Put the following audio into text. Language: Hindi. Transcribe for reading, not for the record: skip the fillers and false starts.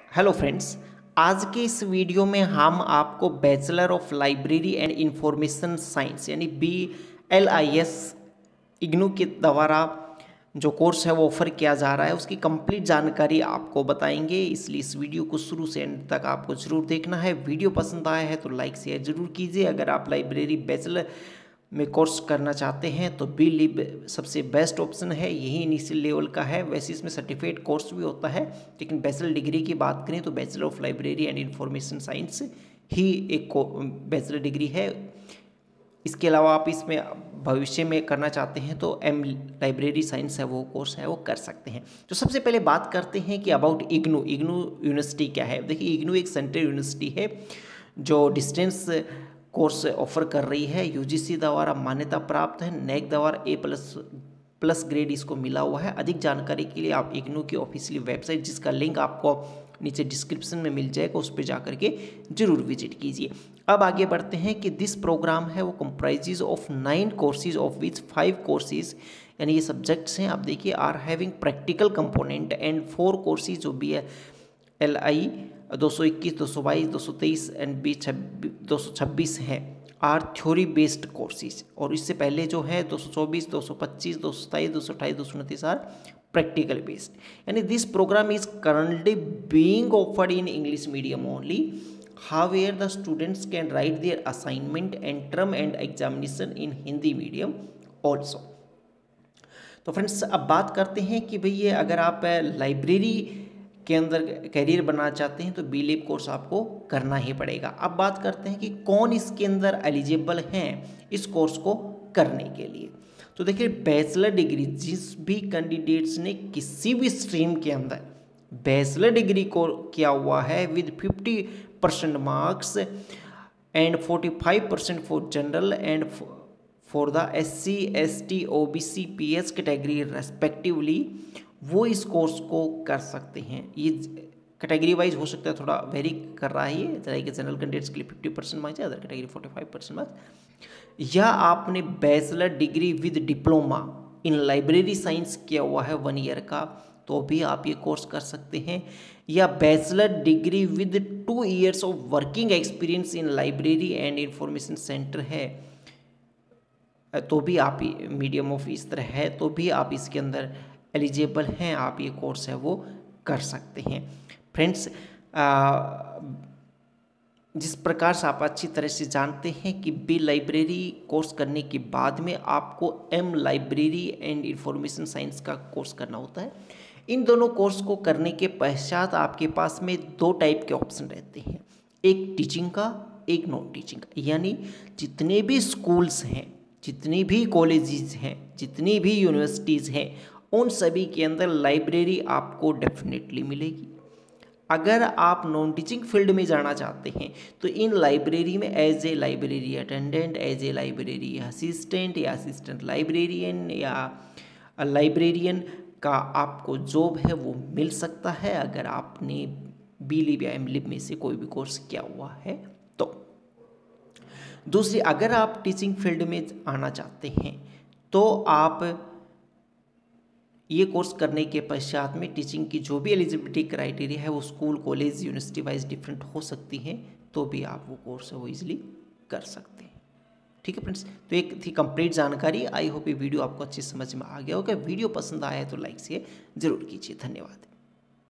हेलो फ्रेंड्स, आज के इस वीडियो में हम आपको bachelor of library and information science यानी BLIS इग्नू के द्वारा जो कोर्स है वो ऑफ़र किया जा रहा है उसकी कंप्लीट जानकारी आपको बताएंगे। इसलिए इस वीडियो को शुरू से एंड तक आपको ज़रूर देखना है। वीडियो पसंद आया है तो लाइक शेयर ज़रूर कीजिए। अगर आप लाइब्रेरी बैचलर में कोर्स करना चाहते हैं तो BLIB सबसे बेस्ट ऑप्शन है। यही इनिशियल लेवल का है। वैसे इसमें सर्टिफिकेट कोर्स भी होता है, लेकिन बैचलर डिग्री की बात करें तो bachelor of library and information science ही एक बैचलर डिग्री है। इसके अलावा आप इसमें भविष्य में करना चाहते हैं तो लाइब्रेरी साइंस है वो कोर्स है वो कर सकते हैं। तो सबसे पहले बात करते हैं कि अबाउट इग्नू यूनिवर्सिटी क्या है। देखिए, इग्नू एक सेंट्रल यूनिवर्सिटी है जो डिस्टेंस कोर्स ऑफर कर रही है। UGC द्वारा मान्यता प्राप्त है। NAAC द्वारा A+ ग्रेड इसको मिला हुआ है। अधिक जानकारी के लिए आप इग्नू की ऑफिशियल वेबसाइट, जिसका लिंक आपको नीचे डिस्क्रिप्शन में मिल जाएगा, उस पर जाकर के जरूर विजिट कीजिए। अब आगे बढ़ते हैं कि दिस प्रोग्राम है वो कंप्राइजेज ऑफ 9 कोर्सेज ऑफ विच 5 कोर्सेज यानी ये सब्जेक्ट्स हैं। आप देखिए, are having practical component and 4 courses जो भी है LI 221, 222, 223 एंड B 226 हैं आर थ्योरी बेस्ड कोर्सेज। और इससे पहले जो है 224, 225, 227, 228, 229 आर प्रैक्टिकल बेस्ड। यानी this programme is currently being offered in English medium only. However, the students can write their assignment and term and examination in Hindi medium also। तो फ्रेंड्स, अब बात करते हैं कि भैया अगर आप लाइब्रेरी के अंदर करियर बनाना चाहते हैं तो BLIB कोर्स आपको करना ही पड़ेगा। अब बात करते हैं कि कौन इसके अंदर एलिजिबल हैं इस कोर्स को करने के लिए। तो देखिए, बैचलर डिग्री जिस भी कैंडिडेट्स ने किसी भी स्ट्रीम के अंदर बैचलर डिग्री को किया हुआ है with 50% marks and 45% for general and for the SC ST OBC PS category respectively, वो इस कोर्स को कर सकते हैं। ये कैटेगरी वाइज हो सकता है, थोड़ा वेरी कर रहा है ये, जैसे कि जनरल कैंडिडेट्स के लिए 50% मार्क्स है, अदर कैटेगरी 45% मार्क्स। या आपने bachelor degree with diploma in library science किया हुआ है 1 ईयर का, तो भी आप ये कोर्स कर सकते हैं। या bachelor degree with 2 years of working experience in library and information centre है तो भी आप मीडियम ऑफ इस तरह है तो भी आप इसके अंदर एलिजिबल हैं, आप ये कोर्स है वो कर सकते हैं। फ्रेंड्स, जिस प्रकार से आप अच्छी तरह से जानते हैं कि B लाइब्रेरी कोर्स करने के बाद में आपको M library and information science का कोर्स करना होता है। इन दोनों कोर्स को करने के पश्चात आपके पास में 2 टाइप के ऑप्शन रहते हैं, एक टीचिंग का, एक नॉन टीचिंग का। यानी जितने भी स्कूल्स हैं, जितनी भी कॉलेजेस हैं, जितनी भी यूनिवर्सिटीज़ हैं, उन सभी के अंदर लाइब्रेरी आपको डेफिनेटली मिलेगी। अगर आप नॉन टीचिंग फील्ड में जाना चाहते हैं तो इन लाइब्रेरी में as a library attendant, as a library assistant या असिस्टेंट लाइब्रेरियन या लाइब्रेरियन का आपको जॉब है वो मिल सकता है, अगर आपने BLIB या MLIB में से कोई भी कोर्स किया हुआ है तो। दूसरी, अगर आप टीचिंग फील्ड में आना चाहते हैं तो आप ये कोर्स करने के पश्चात में टीचिंग की जो भी एलिजिबिलिटी क्राइटेरिया है वो school, college, university wise different हो सकती है, तो भी आप वो कोर्स है वो ईजिली कर सकते हैं। ठीक है फ्रेंड्स, तो एक थी कंप्लीट जानकारी। आई होप ये वीडियो आपको अच्छी समझ में आ गया होगा। वीडियो पसंद आया है तो लाइक शेयर जरूर कीजिए। धन्यवाद।